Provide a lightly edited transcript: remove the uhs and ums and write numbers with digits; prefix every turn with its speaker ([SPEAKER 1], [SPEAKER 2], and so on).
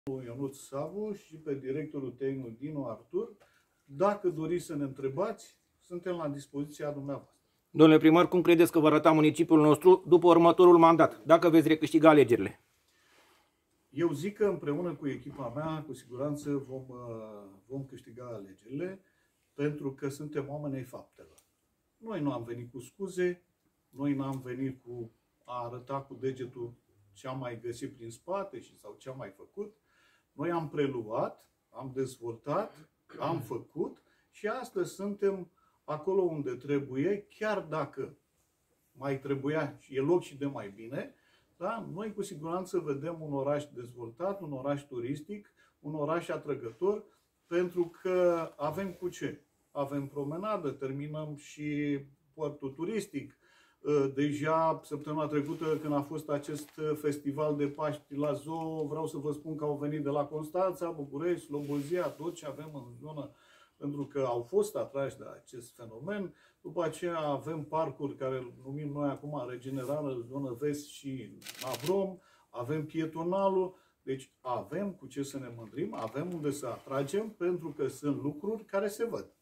[SPEAKER 1] Ionuț Savu și pe directorul tehnic Dinu Artur. Dacă doriți să ne întrebați, suntem la dispoziția dumneavoastră.
[SPEAKER 2] Domnule primar, cum credeți că va arăta municipiul nostru după următorul mandat, dacă veți recâștiga alegerile?
[SPEAKER 1] Eu zic că împreună cu echipa mea, cu siguranță vom câștiga alegerile, pentru că suntem oameni ai faptelor. Noi nu am venit cu scuze, noi n-am venit cu a arăta cu degetul ce am mai găsit prin spate sau ce am mai făcut. Noi am preluat, am dezvoltat, am făcut și astăzi suntem acolo unde trebuie, chiar dacă mai trebuia și e loc și de mai bine. Da? Noi cu siguranță vedem un oraș dezvoltat, un oraș turistic, un oraș atrăgător, pentru că avem cu ce? Avem promenadă, terminăm și portul turistic. Deja săptămâna trecută, când a fost acest festival de Paști la Zoo, vreau să vă spun că au venit de la Constanța, București, Slobozia, tot ce avem în zonă, pentru că au fost atrași de acest fenomen. După aceea avem parcuri care îl numim noi acum Regenerare, zonă vest și Avrom, avem pietonalul, deci avem cu ce să ne mândrim, avem unde să atragem, pentru că sunt lucruri care se văd.